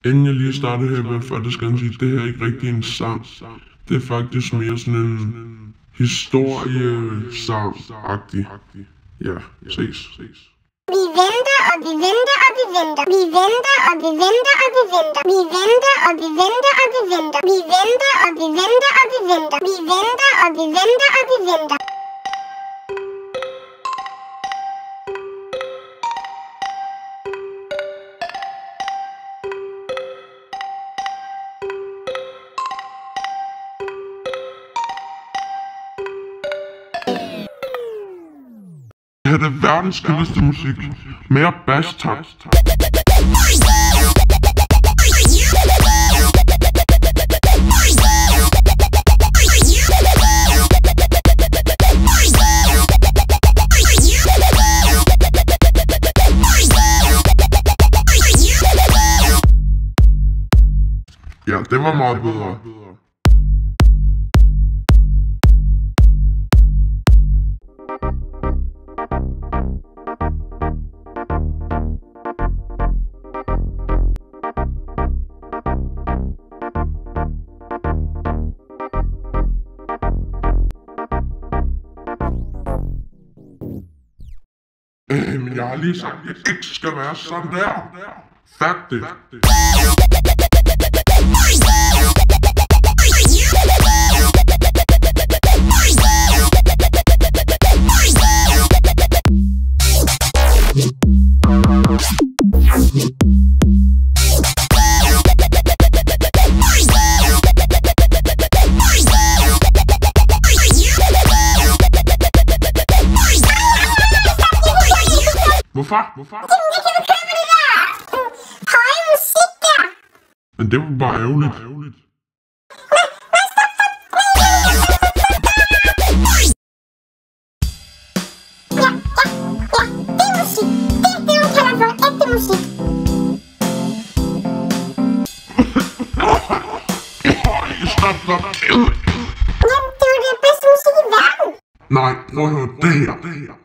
Inden jeg lige starter her, vil jeg faktisk gerne sige, at det her er ikke rigtig en sang. Det er faktisk mere sådan en historiesang-agtig. Ja, ses. Vi venter og vi venter og vi venter. Vi venter og vi venter og vi venter. Vi venter og vi venter og vi venter. Vi venter og vi venter og vi venter. Vi venter og vi venter og vi venter. Det her er verdens kedligste musik. Mere bass, tak. Ja, det var meget bedre. Men jeg har lige sagt, at det ikke skal være sådan der. Fact det. Hvorfor? Det kan du købe det der høje musik der. Men det var bare ærgerligt. Ja, det er musik. Det er det, hun kalder for ægte musik. Stop. Jamen, det er jo det bedste musik i verden. Nej, prøv at høre det her.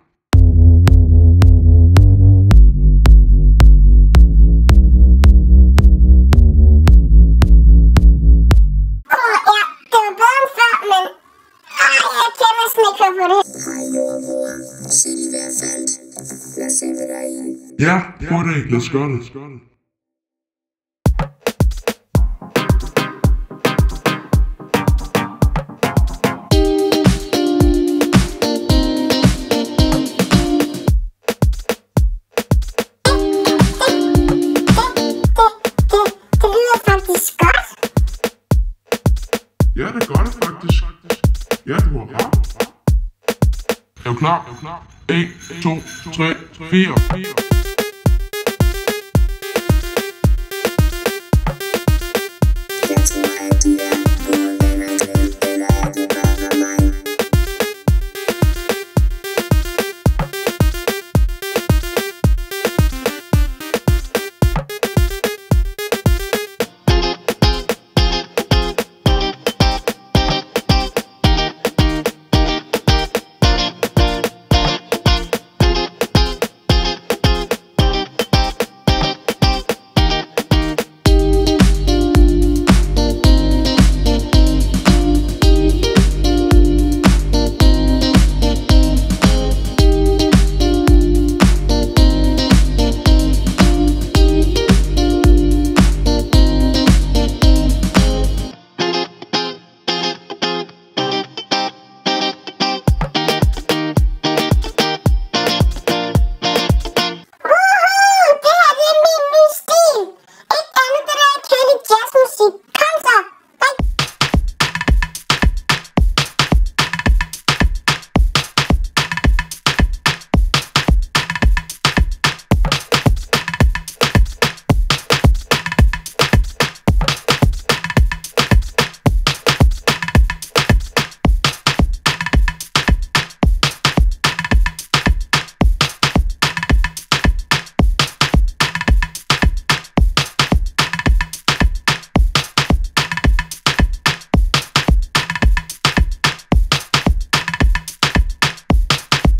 Se lige hvad jeg fandt. Lad os se hvad der er i. Ja, prøv det. Lad os gøre det. Det lyder faktisk godt. Ja, det gør det faktisk. Ja, du har ret. Er du klar? 1, 2, 3, 4. Jeg tror at du er gode venner glem, eller er det bare mig?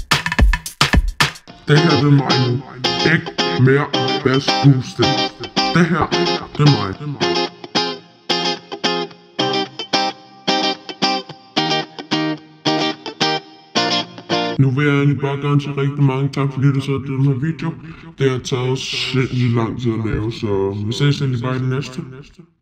Det her er mig nu. Ikke mere bass boosted. det her, det er mig. Nu vil jeg egentlig bare gerne sige rigtig mange tak, fordi du så den her video. Det har taget sindssygt lang tid at lave, så vi ses egentlig bare i den næste.